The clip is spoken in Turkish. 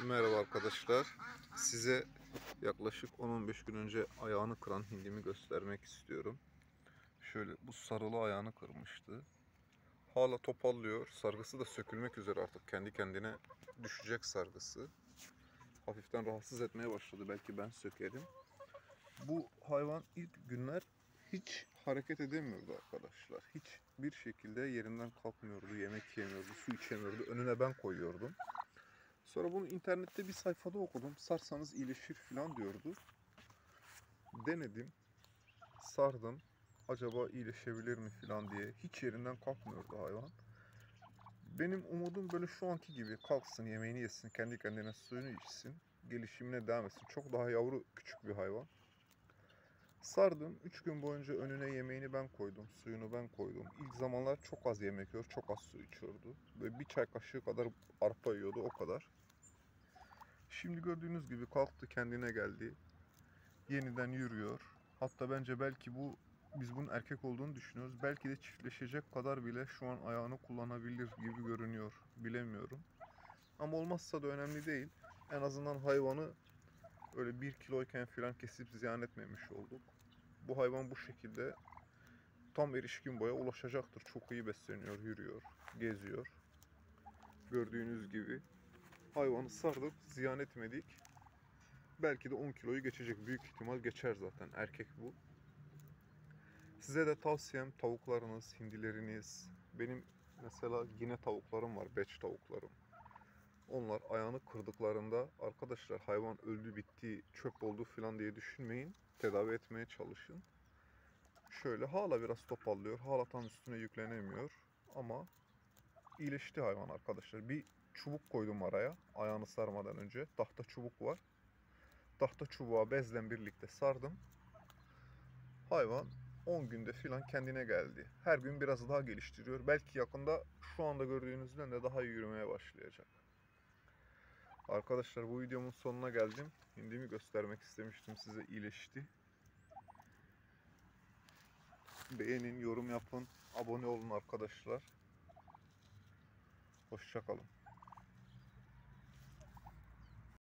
Merhaba arkadaşlar. Size yaklaşık 10-15 gün önce ayağını kıran hindimi göstermek istiyorum. Şöyle bu sarılı ayağını kırmıştı. Hala topallıyor. Sargısı da sökülmek üzere artık. Kendi kendine düşecek sargısı. Hafiften rahatsız etmeye başladı. Belki ben sökerim. Bu hayvan ilk günler hiç hareket edemiyordu arkadaşlar. Hiçbir şekilde yerinden kalkmıyordu. Yemek yemiyordu, su içemiyordu. Önüne ben koyuyordum. Sonra bunu internette bir sayfada okudum. Sarsanız iyileşir falan diyordu. Denedim. Sardım. Acaba iyileşebilir mi falan diye. Hiç yerinden kalkmıyordu hayvan. Benim umudum böyle şu anki gibi. Kalksın, yemeğini yesin, kendi kendine suyunu içsin. Gelişimine devam etsin. Çok daha yavru küçük bir hayvan. Sardım. 3 gün boyunca önüne yemeğini ben koydum. Suyunu ben koydum. İlk zamanlar çok az yemek yiyor. Çok az su içiyordu. Böyle bir çay kaşığı kadar arpa yiyordu. O kadar. Şimdi gördüğünüz gibi kalktı, kendine geldi. Yeniden yürüyor. Hatta bence belki biz bunun erkek olduğunu düşünüyoruz. Belki de çiftleşecek kadar bile şu an ayağını kullanabilir gibi görünüyor. Bilemiyorum. Ama olmazsa da önemli değil. En azından hayvanı öyle 1 kiloyken falan kesip ziyan etmemiş olduk. Bu hayvan bu şekilde tam erişkin boya ulaşacaktır. Çok iyi besleniyor, yürüyor, geziyor. Gördüğünüz gibi hayvanı sardık, ziyan etmedik. Belki de 10 kiloyu geçecek. Büyük ihtimal geçer zaten. Erkek bu. Size de tavsiyem tavuklarınız, hindileriniz. Benim mesela yine tavuklarım var. Beç tavuklarım. Onlar ayağını kırdıklarında arkadaşlar hayvan öldü bitti, çöp oldu falan diye düşünmeyin. Tedavi etmeye çalışın. Şöyle hala biraz topallıyor. Hala tam üstüne yüklenemiyor. Ama iyileşti hayvan arkadaşlar. Bir çubuk koydum araya. Ayağını sarmadan önce. Tahta çubuk var. Tahta çubuğa bezle birlikte sardım. Hayvan 10 günde filan kendine geldi. Her gün biraz daha geliştiriyor. Belki yakında şu anda gördüğünüzden de daha iyi yürümeye başlayacak. Arkadaşlar bu videomun sonuna geldim. Hindimi göstermek istemiştim size, iyileşti. Beğenin, yorum yapın, abone olun arkadaşlar. Hoşça kalın.